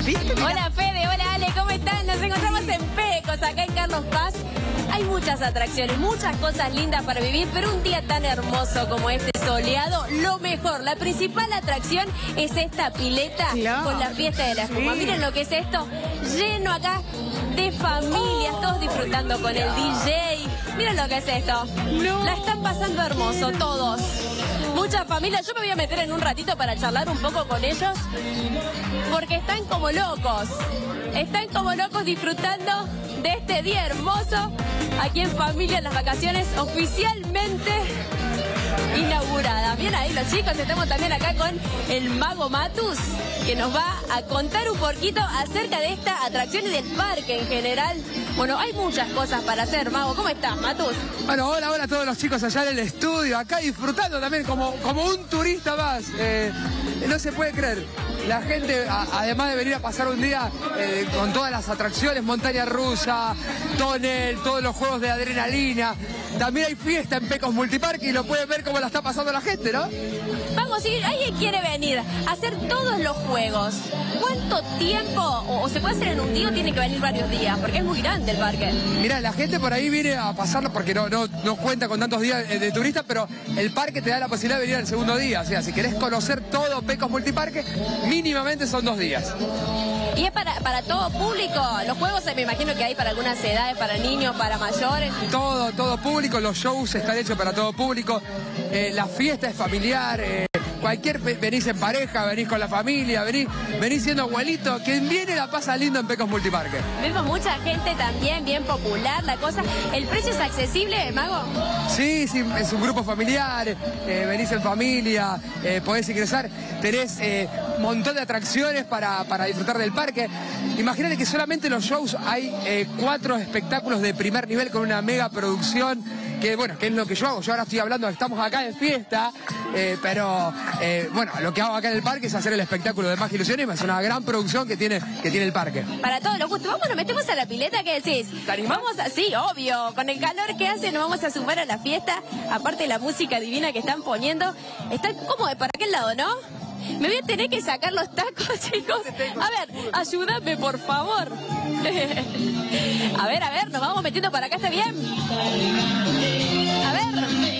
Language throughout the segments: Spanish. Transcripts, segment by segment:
¿Viste? Hola Fede, hola Ale, ¿cómo están? Nos encontramos en Pecos, acá en Carlos Paz. Hay muchas atracciones, muchas cosas lindas para vivir, pero un día tan hermoso como este soleado, lo mejor, la principal atracción es esta pileta con la fiesta de la espuma. Miren lo que es esto, lleno acá de familias, todos disfrutando con el DJ. Miren lo que es esto. La están pasando hermoso, todos. Muchas familias. Yo me voy a meter en un ratito para charlar un poco con ellos, porque están como locos. Están como locos disfrutando de este día hermoso aquí en familia, en las vacaciones oficialmente inaugurada. Bien ahí los chicos, estamos también acá con el Mago Matus, que nos va a contar un poquito acerca de esta atracción y del parque en general. Bueno, hay muchas cosas para hacer, Mago. ¿Cómo estás, Matus? Bueno, hola a todos los chicos allá en el estudio, acá disfrutando también como un turista más. No se puede creer. La gente, además de venir a pasar un día con todas las atracciones, montaña rusa, tonel, todos los juegos de adrenalina, también hay fiesta en Pecos Multiparque y lo pueden ver cómo la está pasando la gente, ¿no? Vamos, si alguien quiere venir a hacer todos los juegos, ¿cuánto tiempo? ¿O se puede hacer en un día o tiene que venir varios días? Porque es muy grande el parque. Mirá, la gente por ahí viene a pasarlo porque no cuenta con tantos días de turista, pero el parque te da la posibilidad de venir el segundo día. O sea, si querés conocer todo Pecos Multiparque, mínimamente son 2 días. ¿Y es para todo público? Los juegos me imagino que hay para algunas edades, para niños, para mayores. Todo público, los shows están hechos para todo público, la fiesta es familiar, venís en pareja, venís con la familia, venís siendo abuelito, quien viene la pasa lindo en Pecos Multiparque. Vemos mucha gente también, bien popular la cosa. ¿El precio es accesible, Mago? Sí, es un grupo familiar, venís en familia, podés ingresar, tenés un montón de atracciones para disfrutar del parque. Imagínate que solamente en los shows hay 4 espectáculos de primer nivel con una mega producción, que bueno, que es lo que yo hago. Yo ahora estoy hablando, estamos acá de fiesta, pero bueno, lo que hago acá en el parque es hacer el espectáculo de Magia y Ilusiones, es una gran producción que tiene el parque. Para todos los gustos. Vamos, nos metemos a la pileta, ¿qué decís? ¿Te animás? Vamos sí, obvio, con el calor que hace nos vamos a sumar a la fiesta, aparte de la música divina que están poniendo. Está como de para aquel lado, ¿no? Me voy a tener que sacar los tacos, chicos. A ver, ayúdame, por favor. A ver, nos vamos metiendo para acá, ¿está bien? A ver.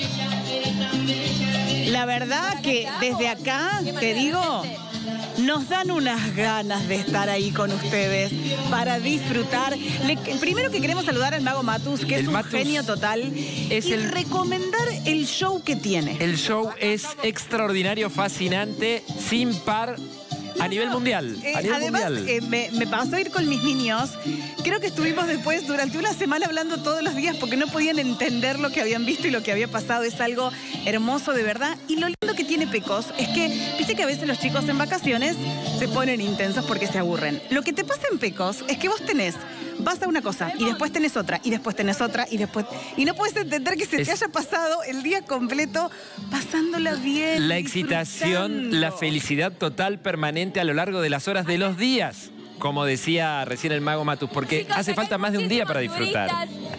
La verdad que desde acá, te digo, nos dan unas ganas de estar ahí con ustedes para disfrutar. Primero que queremos saludar al Mago Matus, que es un genio total, y recomendar el show que tiene. El show es extraordinario, fascinante, sin par. A nivel mundial. Además, me pasó a ir con mis niños. Creo que estuvimos después durante una semana hablando todos los días porque no podían entender lo que habían visto y lo que había pasado. Es algo hermoso de verdad. Y lo lindo que tiene Pecos es que, viste que a veces los chicos en vacaciones se ponen intensos porque se aburren. Lo que te pasa en Pecos es que vos vas a una cosa y después tenés otra y después tenés otra y después... Y no puedes entender que se te haya pasado el día completo pasándola bien. La excitación, la felicidad total permanente a lo largo de las horas de los días, como decía recién el Mago Matus, porque chicos, hace falta más de un día para disfrutar.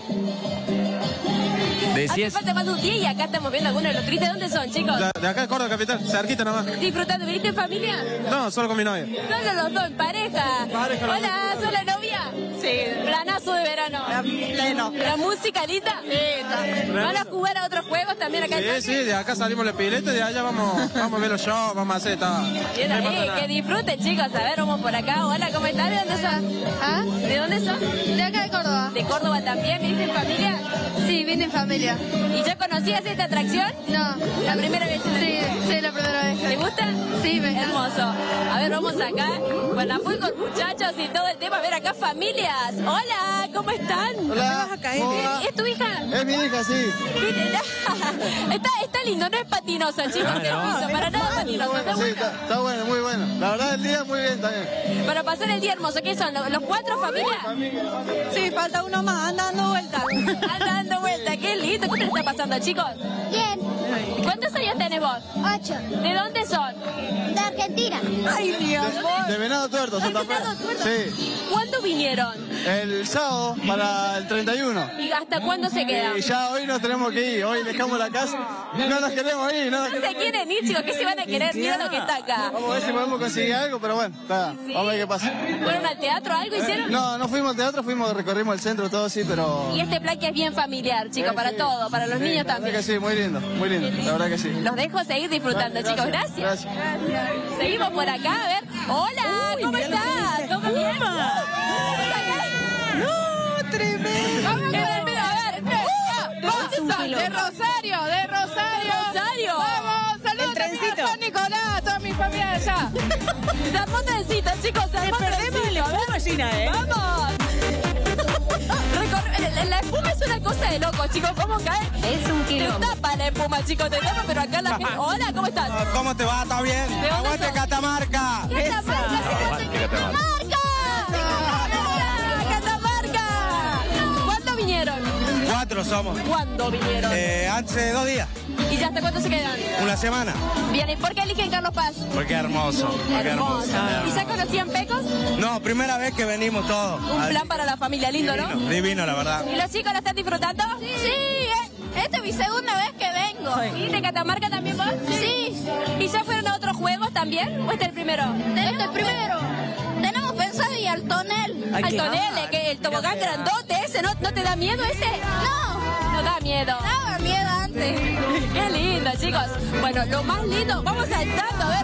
Hace falta más de un día y acá estamos viendo algunos de los turistas. ¿Dónde son, chicos? De acá de Córdoba Capital, cerquita nomás. ¿Disfrutando? ¿Viniste en familia? No, solo con mi novia. Solo los dos, en pareja. Hola, ¿sos la novia? Sí. Planazo de verano. Pleno. ¿La música linda? ¿Van a jugar a otros juegos también acá? Sí, de acá salimos la pileta y de allá vamos a ver los shows, vamos a hacer todo. Bien ahí, que disfruten, chicos. A ver, vamos por acá. Hola, ¿cómo estás? ¿De dónde sos? ¿Ah? ¿De dónde sos? De acá de Córdoba. ¿De Córdoba también? ¿Viniste en familia? Sí, vine en familia. ¿Y ya conocías esta atracción? No. ¿La primera vez? Sí, la primera vez. ¿Te gusta? Sí, me encanta. Hermoso. A ver, vamos acá. Bueno, fui con muchachos y todo el tema. A ver, acá familias. Hola, ¿cómo están? Hola. Vas a caer. ¿Es tu hija? Es mi hija, sí. Está lindo, no es patinoso, chicos. Para nada patinoso. Sí, está bueno, muy bueno. La verdad, el día muy bien también. Para pasar el día hermoso, ¿qué son? ¿Los 4 familias? Sí, falta uno más, anda dando vueltas. Anda dando vuelta, qué lindo. trencito. ¿Cómo le está pasando, chicos? Bien. ¿Cuántos años tenés vos? 8. ¿De dónde son? De Argentina. Ay, mi amor. De Venado Tuerto, Santa Fe. Venado Tuerto. Sí. ¿Cuándo vinieron? El sábado para el 31. ¿Y hasta cuándo se quedan? Y ya hoy nos tenemos que ir. Hoy dejamos la casa. No nos queremos ir. No nos No se queremos ir. quieren ir, chicos. ¿Qué se van a querer? Mira lo que está acá. Vamos a ver si podemos conseguir algo, pero bueno, está. Vamos a ver qué pasa. ¿Fueron al teatro? ¿Algo hicieron? No, no fuimos al teatro, recorrimos el centro, todo sí, pero... Y este plan que es bien familiar, chicos, para Sí. todo, para los Sí, niños la también. verdad que sí, muy lindo, la verdad que sí. Los dejo seguir disfrutando, chicos. Gracias. Seguimos por acá, a ver. Hola, Uy, ¿cómo mirá lo que estás? dice ¿Cómo bien? espuma. No, tremendo. Vamos, a ver. ¿Dónde están? De Rosario, de Rosario. Rosario. Vamos, saludos El trencito. a San Nicolás, toda mi familia de allá. Se armó trencito, chicos, se Te armó perdemos el trencito. A ver. espuma, Gina, ¿eh? ¡Vamos! La espuma es una cosa de loco, chicos. ¿Cómo cae? Es un Te tapa la espuma, chicos, te tapa, pero acá la gente... Hola, ¿cómo estás? ¿Cómo te va? ¿Está bien? ¿De dónde sos? Catamarca! ¡Catamarca! ¿Cuándo vinieron? 4 somos. ¿Cuándo vinieron? Hace 2 días, ¿Y ya hasta cuándo se quedan? una semana. Bien, ¿y por qué eligen Carlos Paz? Porque hermoso, Hermoso. ¿Y ya conocían Pecos? No, primera vez que venimos todos. Un plan para la familia, lindo, ¿no? Divino, la verdad. ¿Y los chicos lo están disfrutando? Sí, esta es mi segunda vez que vengo. ¿Y de Catamarca también vos? Sí. ¿Y ya fueron a otros juegos también? ¿O este es el primero? Este es primero. Tenemos pensado ir al tonel. Al tonel, que el tobogán grandote ese, ¿no te da miedo ese? No, No da miedo. daba miedo antes. Qué lindo, chicos. Bueno, lo más lindo, vamos saltando, a ver.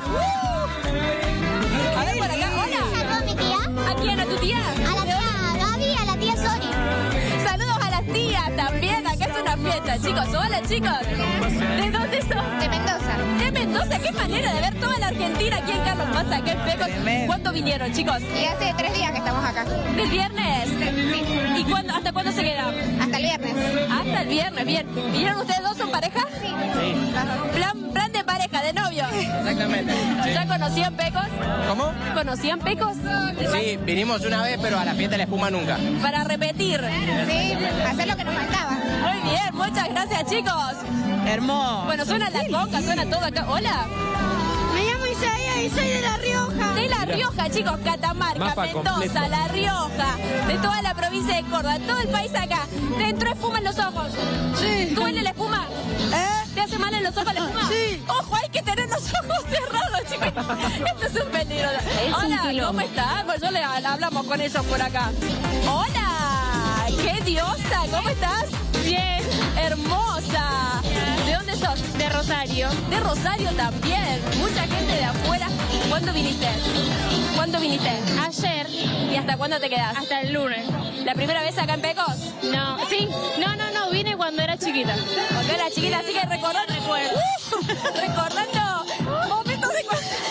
A ver por acá, hola. ¿Saludos a mi tía? ¿A quién? ¿A tu tía? A la tía Gaby, a la tía Sori. Saludos a las tías también, acá es una fiesta, chicos. Hola, chicos. ¿De dónde son? De Mendoza. De Mendoza, qué manera de ver toda la Argentina aquí en Carlos Paz, acá en Pecos. Tremendo. ¿Cuándo vinieron, chicos? Y hace 3 días que estamos acá. ¿El viernes? Sí. ¿Y hasta cuándo se quedan? Hasta el viernes. Hasta el viernes, bien. ¿Vinieron ustedes dos, son pareja? Sí. Plan de pareja, de novio. Exactamente. ¿Ya conocían Pecos? ¿Cómo? ¿Conocían Pecos? Sí, vinimos una vez, pero a la fiesta de la espuma nunca. Para repetir. Sí, hacer lo que nos faltaba. Muy bien, muchas gracias, chicos. Hermoso. Bueno, suena la conga, suena todo acá. Hola. Me llamo Isaías y soy de La Rioja. De La Rioja, chicos, Catamarca, Mapa Mendoza, completo. La Rioja, de toda la provincia de Córdoba, todo el país acá. ¿Te entró espuma en los ojos? Sí. ¿Duele la espuma? ¿Te hace mal en los ojos la espuma? Sí. Ojo, hay que tener los ojos cerrados, chicos. Esto es un peligro. Hola, ¿cómo estás? Bueno, hablamos con ellos por acá. Hola, qué diosa, ¿cómo estás? Bien. Hermosa. ¿De dónde sos? De Rosario. De Rosario también. Mucha gente de afuera. ¿Cuándo viniste? ¿Cuándo viniste? Ayer, ¿Y hasta cuándo te quedas? hasta el lunes. ¿La primera vez acá en Pecos? No, sí. No, vine cuando era chiquita. Cuando era chiquita, así que recordando. Recordando momentos de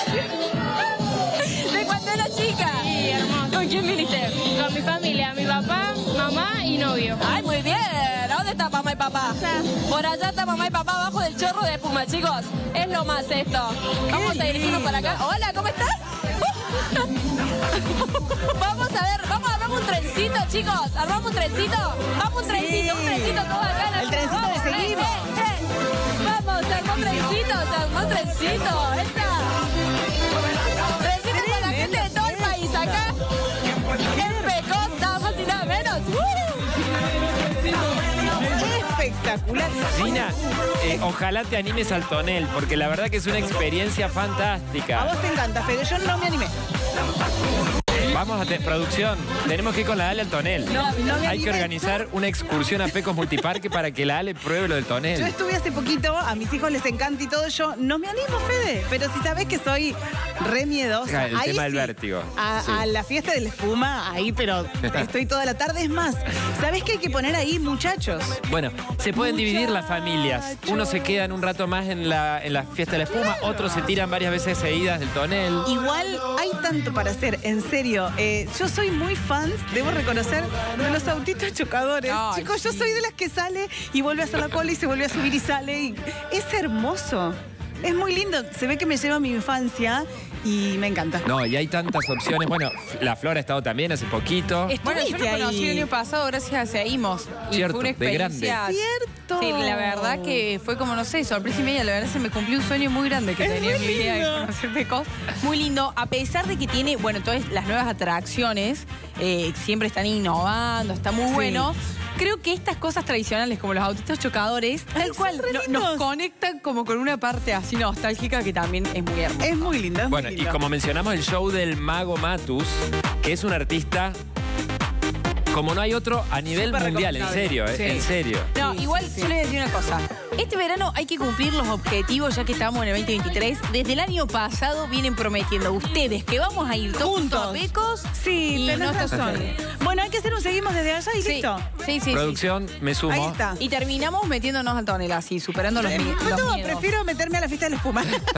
cuando era chica. Sí, hermoso. ¿Con quién viniste? Con mi familia, mi papá, mamá y novio. Ay, muy bien. ¿A dónde está mamá y papá? Por allá está mamá y papá abajo del chorro de espuma, chicos. Es lo más esto. Vamos a dirigirnos para acá. Hola, ¿cómo estás? Vamos a ver, armamos un trencito, chicos. Armamos un trencito. Vamos un trencito todo acá. El trencito Vamos, de seguimos. Vamos, se armó un trencito, Trencito con la gente de todo el país acá. En Pecos, nada más y nada menos. Espectacular. Gina, ojalá te animes al tonel, porque la verdad que es una experiencia A fantástica. vos te encanta, Fede. Yo no me animé. Vamos a producción, tenemos que ir con la Ale al tonel. No me Hay animé. que organizar una excursión a Pecos Multiparque para que la Ale pruebe lo del Yo tonel. estuve hace poquito, a mis hijos les encanta y todo. Yo no me animo, Fede. Pero si sabés que soy re miedosa. El tema del vértigo. A la fiesta de la espuma, ahí, pero estoy toda la tarde. Es más, ¿sabés qué hay que poner ahí, muchachos? Bueno, se pueden dividir las familias. Unos se quedan un rato más en la fiesta de la espuma, otros se tiran varias veces seguidas del tonel. Igual hay tanto para hacer, en serio. Yo soy muy fan, debo reconocer, de los autitos chocadores. Ay, Chicos, yo soy de las que sale y vuelve a hacer la cola y se vuelve a subir y sale. Y es hermoso. Es muy lindo. Se ve que me lleva a mi infancia y me encanta. No, y hay tantas opciones. Bueno, la Flor ha estado también hace poquito. Bueno, yo lo Estuviste conocí ahí. el año pasado gracias a Imos. Y Cierto, fue una de grande. experiencia. Cierto. Sí, la verdad que fue como, no sé, sorpresa y media. La verdad se me cumplió un sueño muy grande que Es tenía en muy mi vida de lindo. conocer Pecos. Muy lindo, a pesar de que tiene, bueno, todas las nuevas atracciones, siempre están innovando, está muy Sí. bueno. Creo que estas cosas tradicionales, como los autitos chocadores, Ay, tal son cual re nos lindos. conectan como con una parte así nostálgica que también es muy hermosa. Es muy lindo, es Bueno, muy y lindo. como mencionamos, el show del Mago Matus, que es un artista como no hay otro a nivel Súper mundial, en recomendable. serio, Sí. en serio. No, Sí, igual sí, sí. yo le voy a decir una cosa. Este verano hay que cumplir los objetivos, ya que estamos en el 2023. Desde el año pasado vienen prometiendo ustedes que vamos a ir todos juntos a Pecos. Sí, y tenés no está razón. solo. Bueno, hay que hacer un seguimos desde allá y Sí, listo. sí, sí. Producción, me sumo. Ahí está. Y terminamos metiéndonos al tonel así, superando los No, miedos. prefiero meterme a la fiesta de la espuma.